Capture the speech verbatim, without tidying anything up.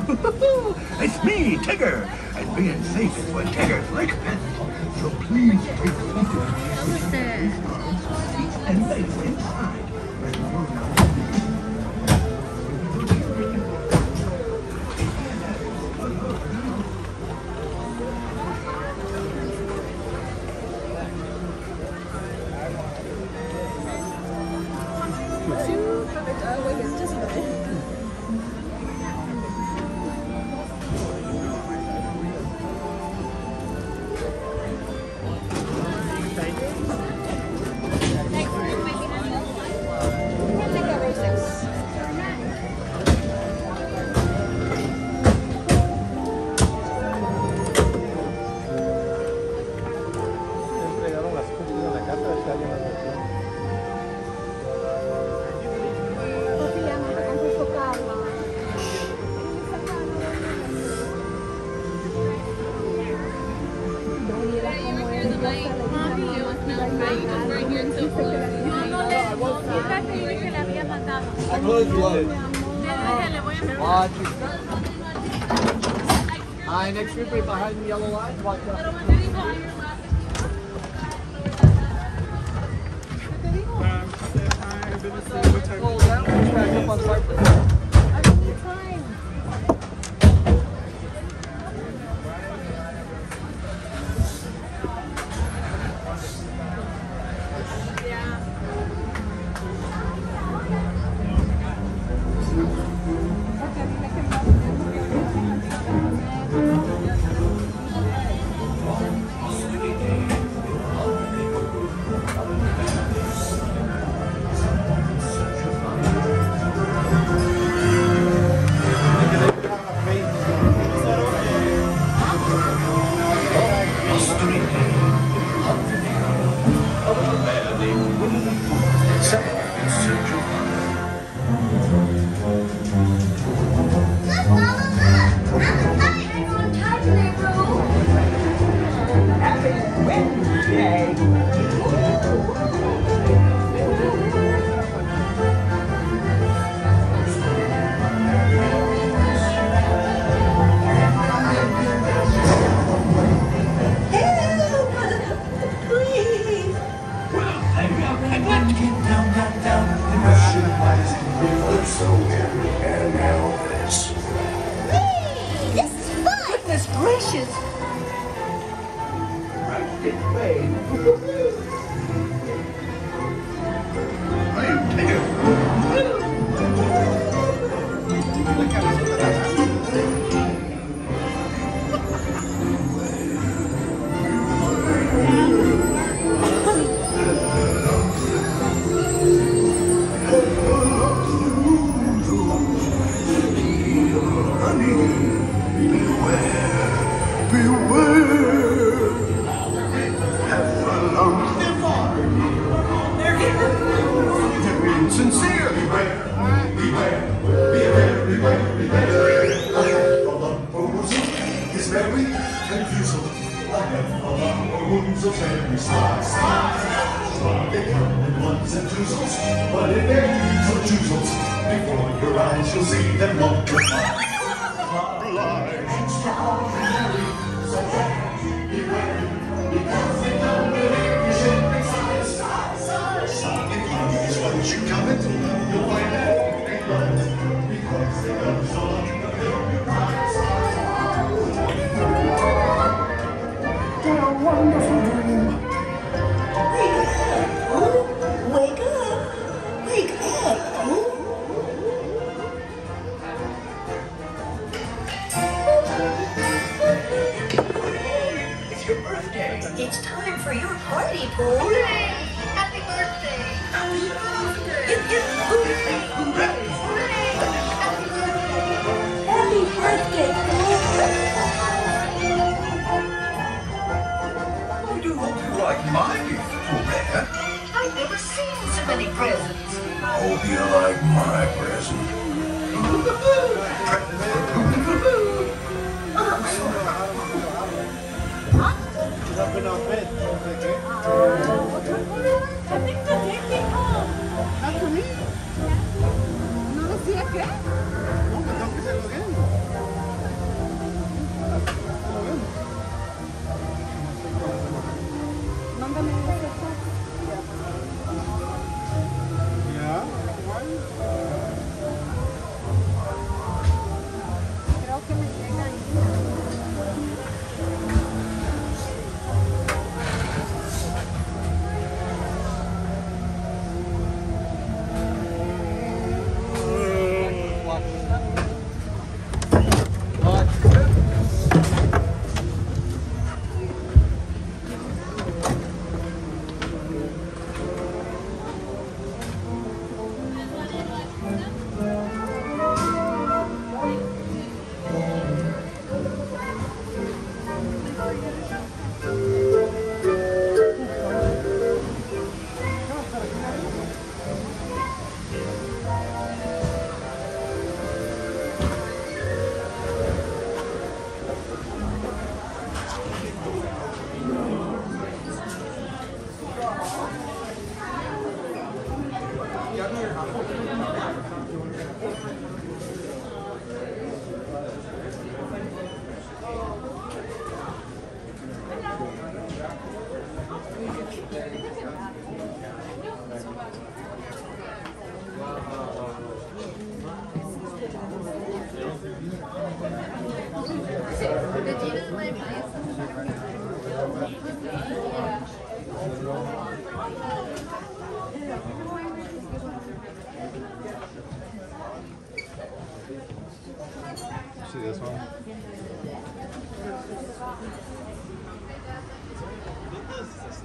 It's me, Tigger. And being safe is what Tiggers like best. So please take photos and later inside. Hi, next group right behind the yellow line. Watch out. Hold down, back up on Cypress. It's time for your party, Pooh. Hooray! Happy birthday! Happy birthday! Hip, hip, hooray! Hooray! Hooray! Happy birthday! Happy birthday, Pooh! I do hope you like my gift, Pooh. I've never seen so many presents. Hope you like my present. Jumping off bed. I think the taking home. Not for me. ¿No decía qué? No, pues tengo que hacerlo again. see this one? This is a